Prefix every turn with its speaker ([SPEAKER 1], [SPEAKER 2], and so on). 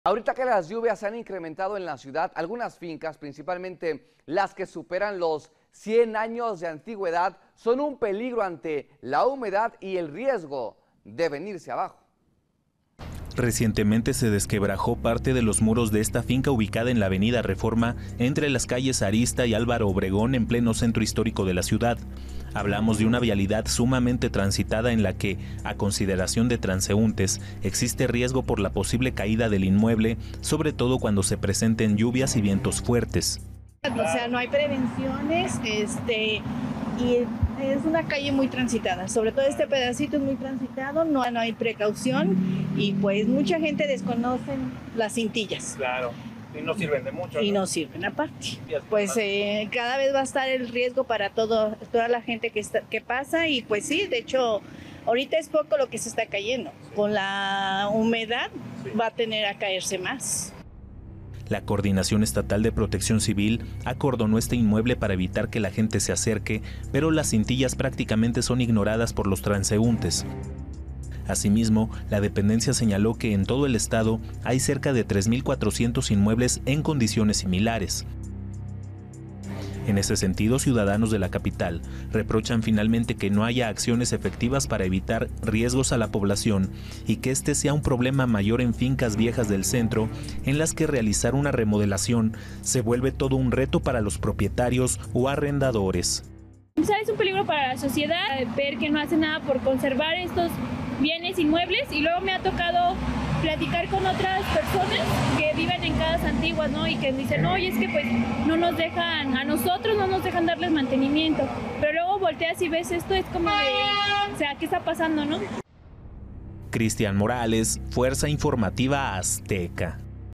[SPEAKER 1] Ahorita que las lluvias se han incrementado en la ciudad, algunas fincas, principalmente las que superan los 100 años de antigüedad, son un peligro ante la humedad y el riesgo de venirse abajo.
[SPEAKER 2] Recientemente se desquebrajó parte de los muros de esta finca ubicada en la avenida Reforma, entre las calles Arista y Álvaro Obregón, en pleno centro histórico de la ciudad. Hablamos de una vialidad sumamente transitada en la que, a consideración de transeúntes, existe riesgo por la posible caída del inmueble, sobre todo cuando se presenten lluvias y vientos fuertes.
[SPEAKER 3] O sea, no hay prevenciones, y es una calle muy transitada, sobre todo este pedacito es muy transitado, no hay precaución y pues mucha gente desconoce las cintillas.
[SPEAKER 4] Claro, y no sirven de mucho, ¿no?
[SPEAKER 3] Y no sirven aparte. Pues cada vez va a estar el riesgo para toda la gente que pasa y pues sí, de hecho, ahorita es poco lo que se está cayendo. Con la humedad va a tener a caerse más.
[SPEAKER 2] La Coordinación Estatal de Protección Civil acordonó este inmueble para evitar que la gente se acerque, pero las cintillas prácticamente son ignoradas por los transeúntes. Asimismo, la dependencia señaló que en todo el estado hay cerca de 3.400 inmuebles en condiciones similares. En ese sentido, ciudadanos de la capital reprochan finalmente que no haya acciones efectivas para evitar riesgos a la población y que este sea un problema mayor en fincas viejas del centro, en las que realizar una remodelación se vuelve todo un reto para los propietarios o arrendadores.
[SPEAKER 5] Es un peligro para la sociedad ver que no hace nada por conservar estos bienes inmuebles, y luego me ha tocado platicar con otras personas que viven en casas antiguas, ¿no? Y que dicen, oye, es que pues no nos dejan, a nosotros no nos dejan darles mantenimiento, pero luego volteas y ves esto, es como de, o sea, ¿qué está pasando, no?
[SPEAKER 2] Cristian Morales, Fuerza Informativa Azteca.